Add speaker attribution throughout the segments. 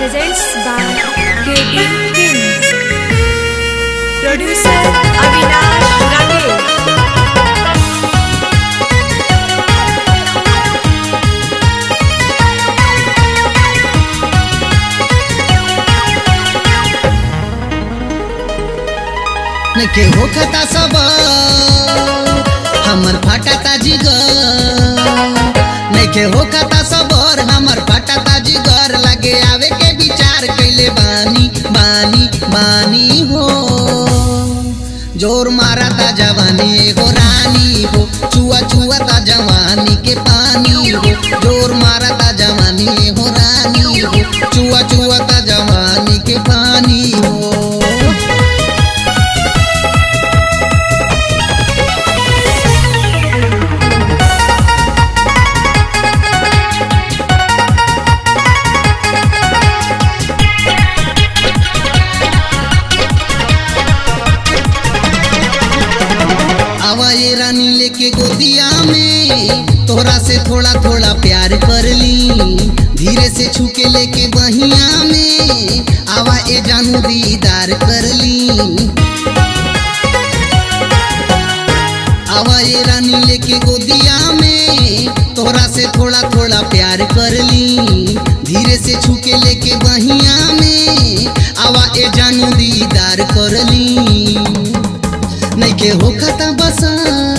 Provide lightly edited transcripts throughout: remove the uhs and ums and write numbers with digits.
Speaker 1: presents by KT Films. Producer Avinash Rakesh.
Speaker 2: के होखता सब हमर फाटा जिगर नइखे होखता सबर हमर फाटा जिगर लगे आवे के विचार कैले बानी बानी बानी हो जोर मारता जवानी हो रानी हो चुआ चुआ ता जवानी के पानी हो जोर मारता जवानी हो रानी हो चुआ चुआ ता जवानी के पानी हो। रानी लेके गोदिया में तोहरा से थोड़ा थोड़ा प्यार कर ली धीरे से छुके लेके बहिया में आवा ए जानू दीदार कर ली आवा ए रानी लेके गोदिया में तोहरा से थोड़ा थोड़ा प्यार कर ली धीरे से छुके लेके बहिया में आवा ए जानू दीदार कर ली नइखे होखता बसा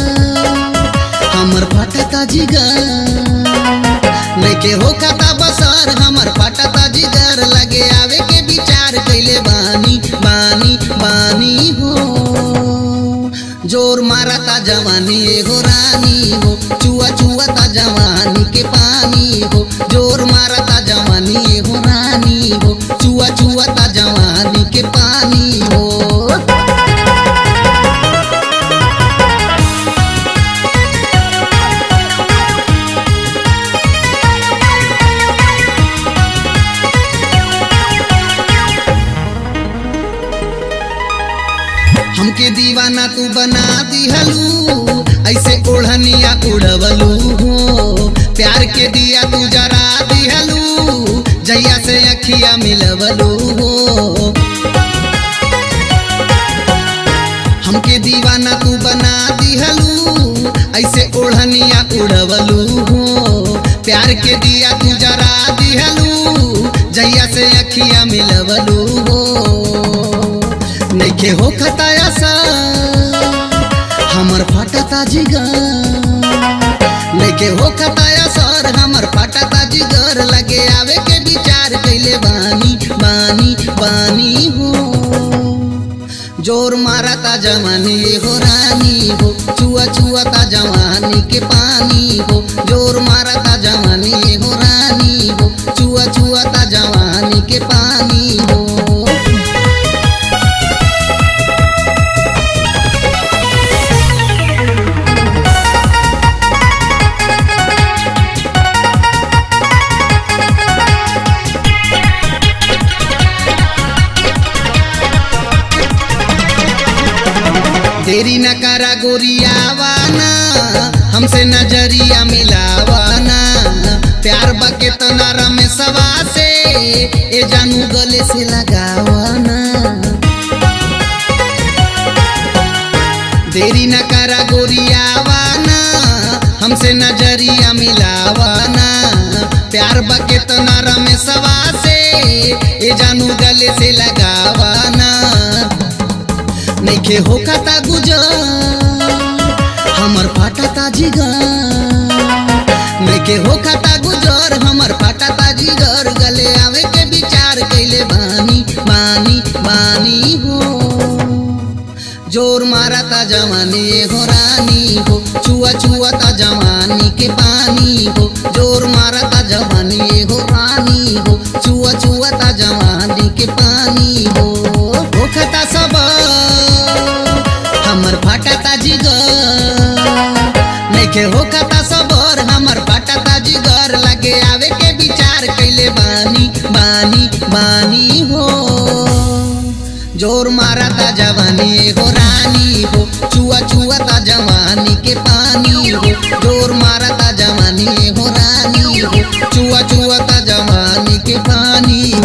Speaker 2: हमर फाटा जिगर नइखे होखता बसर हमर फाटा जिगर लगे आवे के विचार कैले बानी बानी बानी हो जोर मारता जवानी हो रानी हो चुआ चुआ ता जवानी के पानी हो जोर मारता जवानी हो रानी हो चुआ चुआ ता जवानी के पानी हो। हमके दीवाना तू बना दिहलू ऐसे ओढ़निया उड़वलू हो प्यार के दिया तू जरा दिहलू जैया से अखिया मिलवलू हो हमके दीवाना तू बना दिहलू ऐसे ओढ़निया उड़वलू हो प्यार के दिया तू जरा दिहलू जैया से अखिया मिलवलू हो नइखे होखता ऐसा हमर फाटा जिगर नइखे होखता ऐसा हमर फाटा जिगर लगे आवे के विचार कैले बानी बानी बानी हो जोर मारता जवानी हो रानी हो चुआ चुआ ता जवानी के पानी हो जोर मारता जवानी हो रानी हो चुआ चुआ ता जवानी के पानी हो। तेरी न करा गोरियावाना हमसे नजरिया मिलावाना प्यार बके तो नरम सवा से ए जानू गले से लगावाना तेरी न करा गोरियावाना हमसे नजरिया मिलावाना प्यार बके तो नरम सवा से ए जानू गले से लगावाना नइखे होखता गुजर हमर फाटा जिगर नइखे होखता गुजर हमर फाटा जिगर गले आवे के विचार कैले बानी बानी बानी हो जोर मारता जवानी हो रानी हो चुआ चुआ ता जवानी के पानी हो जोर मारता जवानी हो रानी हो चुआ चुआ ता जवानी के पानी हो होखता सब हमर फाटा जिगर नइखे होखता सबर हमर फाटा जिगर लगे आवे के विचार कैले बानी बानी बानी हो जोर मारता जवानी हो रानी हो चुआ चुआ ता जवानी के पानी हो जोर मारता जवानी हो रानी हो चुआ चुआ ता जवानी के पानी